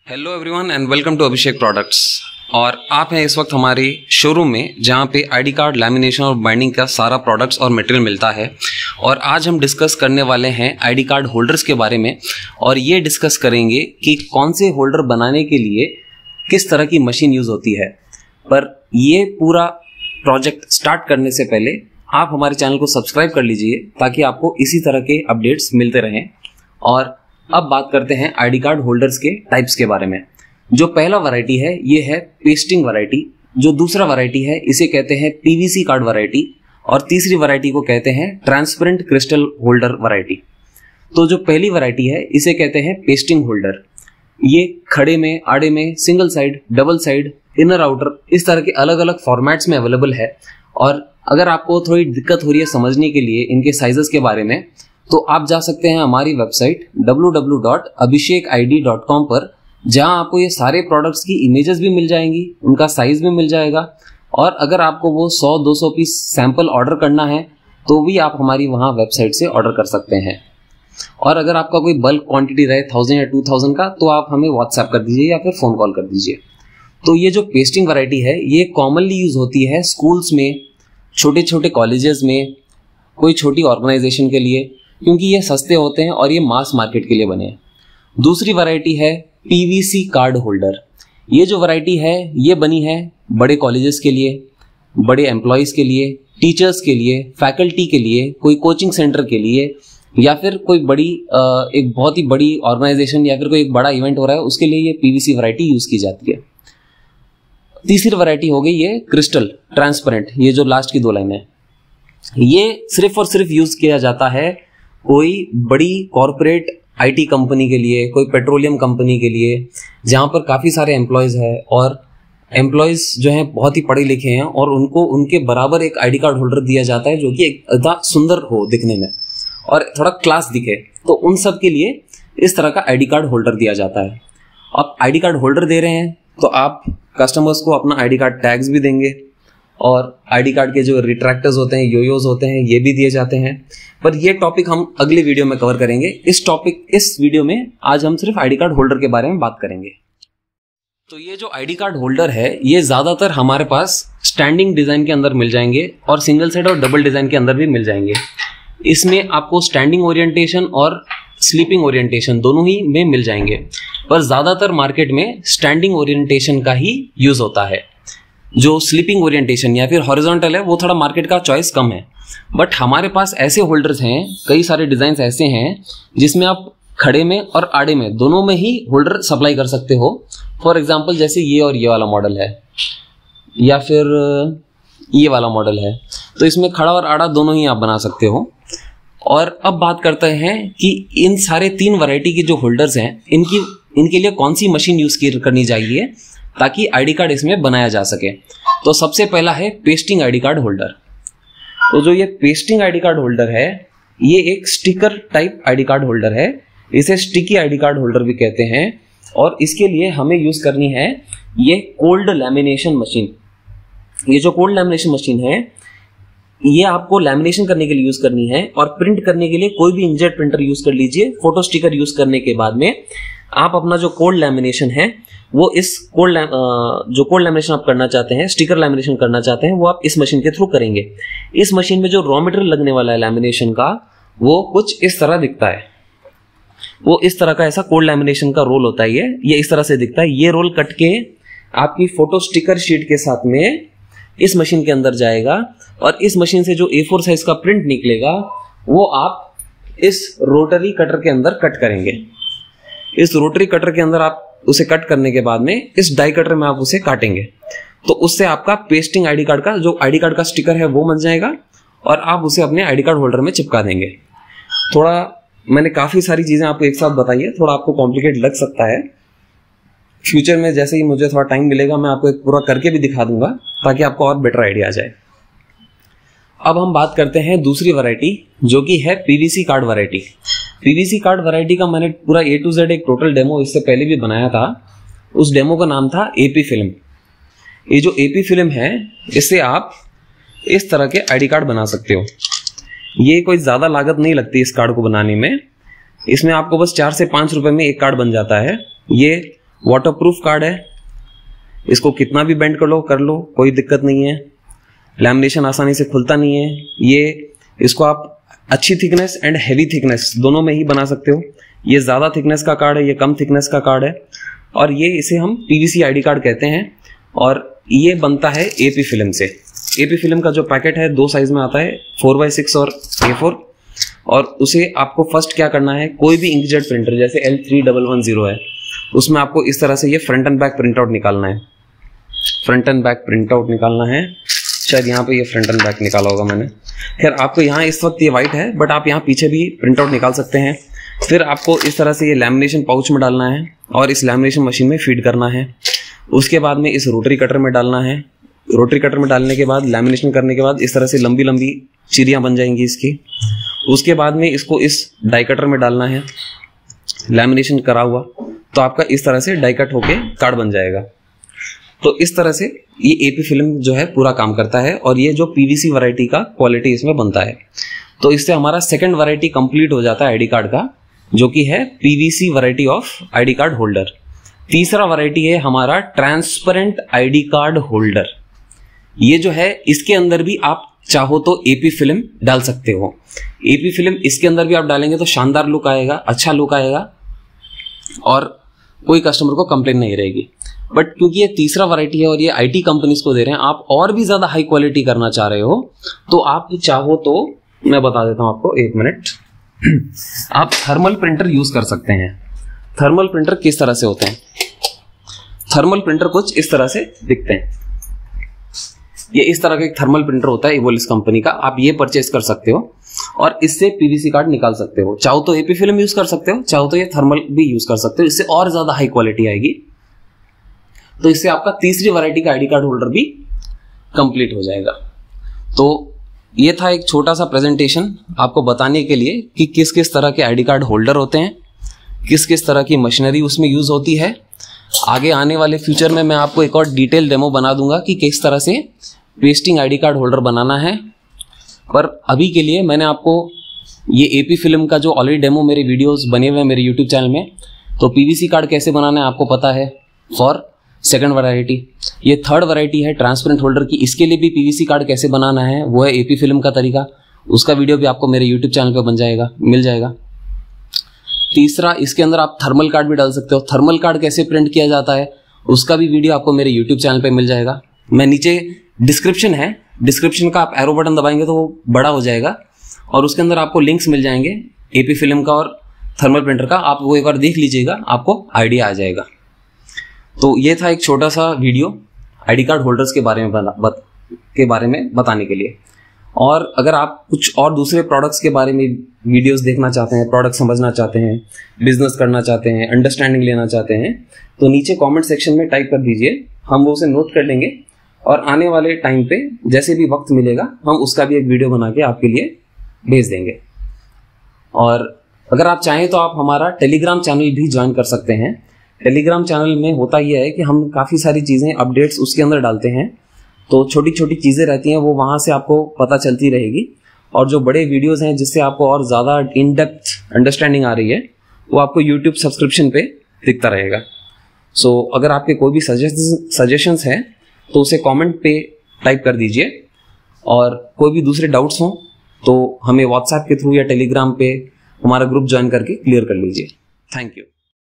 Hello everyone and welcome to Abhishek products. और आप हैं इस वक्त हमारे शोरूम में जहां पे आईडी कार्ड लैमिनेशन और बाइंडिंग का सारा प्रोडक्ट्स और मटेरियल मिलता है। और आज हम डिस्कस करने वाले हैं आईडी कार्ड होल्डर्स के बारे में, और ये डिस्कस करेंगे कि कौन से होल्डर बनाने के लिए किस तरह की मशीन यूज़ होती है। पर ये पूरा प्रोजेक्ट स्टार्ट करने से पहले आप हमारे चैनल को सब्सक्राइब कर लीजिए ताकि आपको इसी तरह के अपडेट्स मिलते रहें। और अब बात करते हैं आईडी कार्ड होल्डर्स के टाइप्स के बारे में। जो पहला वैरायटी है ये है पेस्टिंग वैरायटी, जो दूसरा वैरायटी है इसे कहते हैं पीवीसी कार्ड वैरायटी, और तीसरी वैरायटी को कहते हैं ट्रांसपेरेंट क्रिस्टल होल्डर वैरायटी। तो जो पहली वैरायटी है इसे कहते हैं पेस्टिंग होल्डर। ये खड़े में, आड़े में, single side, double side, inner outer, इस तरह के अलग अलग फॉर्मेट्स में अवेलेबल है। और अगर आपको थोड़ी दिक्कत हो रही है समझने के लिए इनके साइजेस के बारे में, तो आप जा सकते हैं हमारी वेबसाइट www.abhishekid.com पर, जहां आपको ये सारे प्रोडक्ट्स की इमेजेस भी मिल जाएंगी, उनका साइज भी मिल जाएगा। और अगर आपको वो 100-200 पीस सैंपल ऑर्डर करना है तो भी आप हमारी वहां वेबसाइट से ऑर्डर कर सकते हैं। और अगर आपका कोई बल्क क्वांटिटी रहे 1000 या 2000 का, तो आप हमें व्हाट्सएप कर दीजिए या फिर फ़ोन कॉल कर दीजिए। तो ये जो पेस्टिंग वैरायटी है ये कॉमनली यूज़ होती है स्कूल्स में, छोटे छोटे कॉलेजेस में, कोई छोटी ऑर्गेनाइजेशन के लिए, क्योंकि ये सस्ते होते हैं और ये मास मार्केट के लिए बने हैं। दूसरी वैरायटी है पीवीसी कार्ड होल्डर। ये जो वैरायटी है ये बनी है बड़े कॉलेजेस के लिए, बड़े एम्प्लॉयज़ के लिए, टीचर्स के लिए, फैकल्टी के लिए, कोई कोचिंग सेंटर के लिए, या फिर कोई बड़ी एक बहुत ही बड़ी ऑर्गेनाइजेशन या फिर कोई एक बड़ा इवेंट हो रहा है उसके लिए ये पीवीसी वैरायटी यूज़ की जाती है। तीसरी वैरायटी हो गई ये क्रिस्टल ट्रांसपेरेंट। ये जो लास्ट की 2 लाइनें हैं ये सिर्फ और सिर्फ यूज़ किया जाता है कोई बड़ी कॉरपोरेट आईटी कंपनी के लिए, कोई पेट्रोलियम कंपनी के लिए, जहां पर काफ़ी सारे एम्प्लॉयज़ हैं और एम्प्लॉयज़ जो हैं बहुत ही पढ़े लिखे हैं, और उनको उनके बराबर एक आईडी कार्ड होल्डर दिया जाता है जो कि एकदम सुंदर हो दिखने में और थोड़ा क्लास दिखे। तो उन सब के लिए इस तरह का आईडी कार्ड होल्डर दिया जाता है। आप आईडी कार्ड होल्डर दे रहे हैं तो आप कस्टमर्स को अपना आईडी कार्ड टैग्स भी देंगे, और आईडी कार्ड के जो रिट्रैक्टर्स होते हैं, योयोज होते हैं, ये भी दिए जाते हैं। पर ये टॉपिक हम अगले वीडियो में कवर करेंगे। इस वीडियो में आज हम सिर्फ आईडी कार्ड होल्डर के बारे में बात करेंगे। तो ये जो आईडी कार्ड होल्डर है ये ज्यादातर हमारे पास स्टैंडिंग डिजाइन के अंदर मिल जाएंगे और सिंगल साइड और डबल डिजाइन के अंदर भी मिल जाएंगे। इसमें आपको स्टैंडिंग ओरिएंटेशन और स्लीपिंग ओरिएंटेशन दोनों ही में मिल जाएंगे, पर ज्यादातर मार्केट में स्टैंडिंग ओरिएंटेशन का ही यूज होता है। जो स्लीपिंग ओरिएंटेशन या फिर हॉरिजॉन्टल है वो थोड़ा मार्केट का चॉइस कम है। बट हमारे पास ऐसे होल्डर्स हैं, कई सारे डिजाइन ऐसे हैं जिसमें आप खड़े में और आड़े में दोनों में ही होल्डर सप्लाई कर सकते हो। फॉर एग्जांपल जैसे ये और ये वाला मॉडल है, या फिर ये वाला मॉडल है, तो इसमें खड़ा और आड़ा दोनों ही आप बना सकते हो। और अब बात करते हैं कि इन सारे 3 वैरायटी के जो होल्डर्स हैं इनके लिए कौन सी मशीन यूज करनी चाहिए ताकि आईडी कार्ड इसमें बनाया जा सके। तो सबसे पहला है पेस्टिंग आईडी कार्ड होल्डर। तो जो ये पेस्टिंग आईडी कार्ड होल्डर है ये एक sticker type ID card holder है। इसे स्टिकी आईडी कार्ड होल्डर भी कहते हैं, और इसके लिए हमें यूज करनी है ये कोल्ड लैमिनेशन मशीन। ये जो कोल्ड लैमिनेशन मशीन है ये आपको लैमिनेशन करने के लिए यूज करनी है, और प्रिंट करने के लिए कोई भी इंकजेट प्रिंटर यूज कर लीजिए। फोटो स्टिकर यूज करने के बाद में आप अपना जो कोल्ड लैमिनेशन है वो इस जो कोल्ड लैमिनेशन आप करना चाहते हैं, स्टिकर लैमिनेशन करना चाहते हैं, वो आप इस मशीन के थ्रू करेंगे। इस मशीन में जो रॉ मटेरियल लगने वाला है लैमिनेशन का वो कुछ इस तरह दिखता है। वो इस तरह का ऐसा कोल्ड लैमिनेशन का रोल होता है। ये इस तरह से दिखता है। ये रोल कट के आपकी फोटो स्टिकर शीट के साथ में इस मशीन के अंदर जाएगा, और इस मशीन से जो A4 साइज का प्रिंट निकलेगा वो आप इस रोटरी कटर के अंदर कट करेंगे। इस रोटरी कटर के अंदर आप उसे कट करने के बाद में इस डाई कटर में आप उसे काटेंगे, तो उससे आपका पेस्टिंग आईडी कार्ड का जो आईडी कार्ड का स्टिकर है वो बन जाएगा, और आप उसे अपने आईडी कार्ड होल्डर में चिपका देंगे। थोड़ा मैंने काफ़ी सारी चीज़ें आपको एक साथ बताई है, थोड़ा आपको कॉम्प्लिकेट लग सकता है। फ्यूचर में जैसे ही मुझे थोड़ा टाइम मिलेगा मैं आपको एक पूरा करके भी दिखा दूंगा ताकि आपको और बेटर आइडिया आ जाए। अब हम बात करते हैं दूसरी वैरायटी जो कि है PVC card variety. PVC card variety का मैंने पूरा A to Z एक टोटल डेमो इससे पहले भी बनाया था। उस डेमो का नाम था AP फिल्म। ये जो AP फिल्म है इससे आप इस तरह के आईडी कार्ड बना सकते हो। ये कोई ज़्यादा लागत नहीं लगती इस कार्ड को बनाने में। इसमें आपको बस 4 से 5 रुपए में एक कार्ड बन जाता है। ये वाटरप्रूफ कार्ड है, इसको कितना भी बेंड कर लो कोई दिक्कत नहीं है। लैमिनेशन आसानी से खुलता नहीं है। ये इसको आप अच्छी थिकनेस एंड हैवी थिकनेस दोनों में ही बना सकते हो। ये ज़्यादा थिकनेस का कार्ड है, ये कम थिकनेस का कार्ड है, और ये इसे हम पीवीसी आईडी कार्ड कहते हैं। और ये बनता है एपी फिल्म से। एपी फिल्म का जो पैकेट है 2 साइज में आता है, 4x6 और A4। और उसे आपको फर्स्ट क्या करना है, कोई भी इंकजेट प्रिंटर जैसे L3110 है, उसमें आपको इस तरह से ये front and back print out निकालना है। Front and back print out निकालना है। शायद यहाँ पे ये फ्रंट एंड बैक निकाला होगा मैंने। खैर आपको यहाँ इस वक्त ये वाइट है, बट आप यहाँ पीछे भी प्रिंट आउट निकाल सकते हैं। फिर आपको इस तरह से ये लैमिनेशन पाउच में डालना है और इस लैमिनेशन मशीन में फीड करना है। उसके बाद में इस रोटरी कटर में डालना है। रोटरी कटर में डालने के बाद लैमिनेशन करने के बाद इस तरह से लंबी लंबी चिरियाँ बन जाएंगी इसकी। उसके बाद में इसको इस डाई कटर में डालना है, लैमिनेशन करा हुआ, तो आपका इस तरह से डाई कट होके कार्ड बन जाएगा। तो इस तरह से ये एपी फिल्म जो है पूरा काम करता है, और ये जो पीवीसी वैरायटी का क्वालिटी इसमें बनता है। तो इससे हमारा सेकंड वैरायटी कंप्लीट हो जाता है आईडी कार्ड का, जो कि है PVC variety of ID card holder. तीसरा वैरायटी है हमारा ट्रांसपेरेंट आईडी कार्ड होल्डर। ये जो है इसके अंदर भी आप चाहो तो एपी फिल्म डाल सकते हो। एपी फिल्म इसके अंदर भी आप डालेंगे तो शानदार लुक आएगा, अच्छा लुक आएगा, और कोई कस्टमर को कंप्लेन नहीं रहेगी। बट क्योंकि ये तीसरा वैरायटी है और ये आईटी कंपनीज को दे रहे हैं, आप और भी ज्यादा हाई क्वालिटी करना चाह रहे हो, तो आप चाहो तो मैं बता देता हूं आपको, 1 मिनट। आप थर्मल प्रिंटर यूज कर सकते हैं। थर्मल प्रिंटर किस तरह से होते हैं? थर्मल प्रिंटर कुछ इस तरह से दिखते हैं। ये इस तरह का एक थर्मल प्रिंटर होता है एवोलिस कंपनी का, आप ये परचेस कर सकते हो और इससे पीवीसी कार्ड निकाल सकते हो। चाहो तो एपी फिल्म यूज कर सकते हो, चाहो तो ये थर्मल भी यूज कर सकते हो, इससे और ज्यादा हाई क्वालिटी आएगी। तो इससे आपका तीसरी वैरायटी का आईडी कार्ड होल्डर भी कंप्लीट हो जाएगा। तो ये था एक छोटा सा प्रेजेंटेशन आपको बताने के लिए कि किस किस तरह के आईडी कार्ड होल्डर होते हैं, किस किस तरह की मशीनरी उसमें यूज होती है। आगे आने वाले फ्यूचर में मैं आपको एक और डिटेल डेमो बना दूंगा कि किस तरह से पेस्टिंग आईडी कार्ड होल्डर बनाना है। पर अभी के लिए मैंने आपको ये एपी फिल्म का जो ऑलरेडी डेमो मेरे वीडियोस बने हुए हैं मेरे यूट्यूब चैनल में, तो पीवीसी कार्ड कैसे बनाना है आपको पता है फॉर सेकंड वैरायटी। ये थर्ड वैरायटी है ट्रांसपेरेंट होल्डर की, इसके लिए भी पीवीसी कार्ड कैसे बनाना है वो है एपी फिल्म का तरीका, उसका वीडियो भी आपको मेरे यूट्यूब चैनल पे मिल जाएगा। तीसरा, इसके अंदर आप थर्मल कार्ड भी डाल सकते हो। थर्मल कार्ड कैसे प्रिंट किया जाता है उसका भी वीडियो आपको मेरे यूट्यूब चैनल पे मिल जाएगा। मैं नीचे डिस्क्रिप्शन है, डिस्क्रिप्शन का आप एरो बटन दबाएंगे तो वो बड़ा हो जाएगा और उसके अंदर आपको लिंक्स मिल जाएंगे एपी फिल्म का और थर्मल प्रिंटर का, आप वो एक बार देख लीजिएगा, आपको आइडिया आ जाएगा। तो ये था एक छोटा सा वीडियो आईडी कार्ड होल्डर्स के बारे में बताने के लिए। और अगर आप कुछ और दूसरे प्रोडक्ट्स के बारे में वीडियोस देखना चाहते हैं, प्रोडक्ट समझना चाहते हैं, बिजनेस करना चाहते हैं, अंडरस्टैंडिंग लेना चाहते हैं, तो नीचे कमेंट सेक्शन में टाइप कर दीजिए, हम वो उसे नोट कर लेंगे और आने वाले टाइम पे जैसे भी वक्त मिलेगा हम उसका भी एक वीडियो बना के आपके लिए भेज देंगे। और अगर आप चाहें तो आप हमारा टेलीग्राम चैनल भी ज्वाइन कर सकते हैं। टेलीग्राम चैनल में होता यह है कि हम काफ़ी सारी चीज़ें अपडेट्स उसके अंदर डालते हैं, तो छोटी छोटी चीज़ें रहती हैं वो वहाँ से आपको पता चलती रहेगी, और जो बड़े वीडियोस हैं जिससे आपको और ज़्यादा इन डेप्थ अंडरस्टैंडिंग आ रही है वो आपको यूट्यूब सब्सक्रिप्शन पे दिखता रहेगा। सो अगर आपके कोई भी सजेशंस हैं तो उसे कमेंट पे टाइप कर दीजिए, और कोई भी दूसरे डाउट्स हों तो हमें व्हाट्सएप के थ्रू या टेलीग्राम पे हमारा ग्रुप ज्वाइन करके क्लियर कर लीजिए। Thank you.